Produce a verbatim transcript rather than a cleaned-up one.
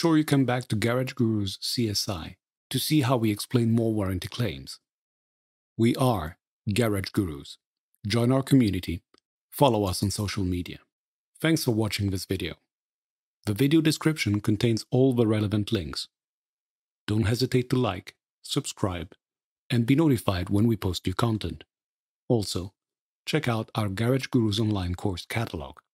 sure you come back to Garage Guru's C S I to see how we explain more warranty claims. We are Garage Gurus. Join our community. Follow us on social media. Thanks for watching this video. The video description contains all the relevant links. Don't hesitate to like, subscribe, and be notified when we post new content. Also, check out our Garage Gurus online course catalog.